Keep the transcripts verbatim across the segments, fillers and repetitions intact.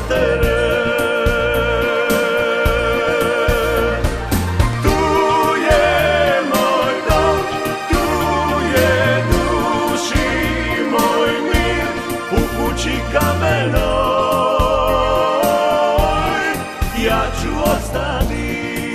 matere. Tu je moj dom, tu je duši moj mir, u kući kamenoj ja ću ostati.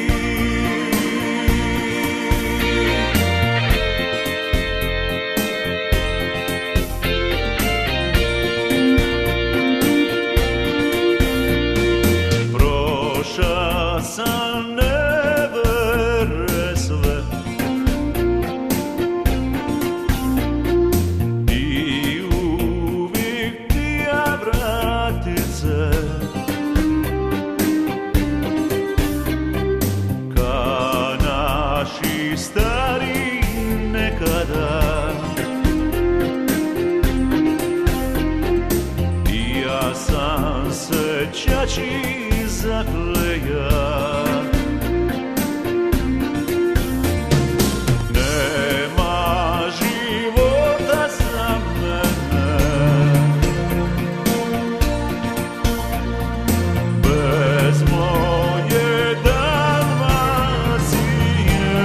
Sam nevere sve i uvijek ti ja vratit se ka naši stari nekada. I ja sam se čači zakleja, nema života za mene bez moje Dalmacije.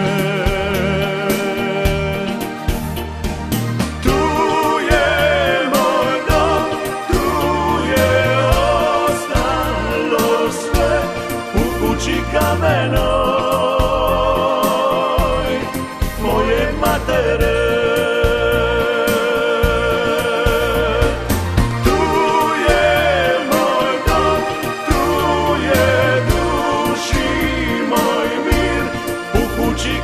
Tu je moj dom, tu je ostalo sve, u kući kamenoj moje matere. Tu je moj dom, tu je duši moj mir, u kući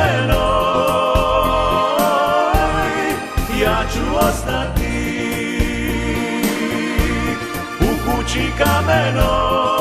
kamenoj ja ću ostati, u kući kamenoj.